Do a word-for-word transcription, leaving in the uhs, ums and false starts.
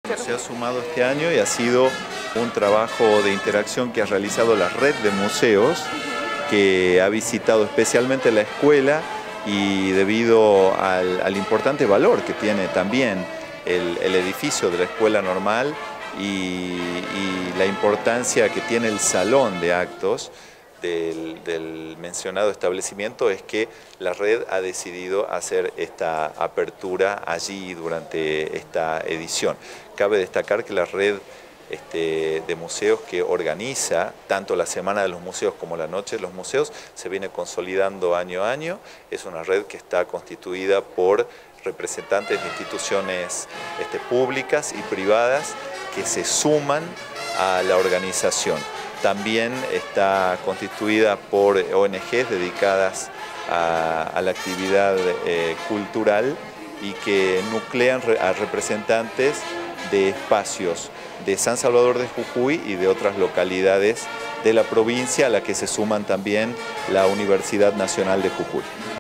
Se ha sumado este año y ha sido un trabajo de interacción que ha realizado la red de museos, que ha visitado especialmente la escuela y debido al, al importante valor que tiene también el, el edificio de la escuela normal y, y la importancia que tiene el salón de actos del, del mencionado establecimiento, es que la red ha decidido hacer esta apertura allí durante esta edición. Cabe destacar que la red Este, de museos que organiza tanto la Semana de los Museos como la Noche de los Museos se viene consolidando año a año. Es una red que está constituida por representantes de instituciones este, públicas y privadas que se suman a la organización. También está constituida por O N Ges dedicadas a, a la actividad eh, cultural y que nuclean a representantes de espacios de San Salvador de Jujuy y de otras localidades de la provincia, a la que se suman también la Universidad Nacional de Jujuy.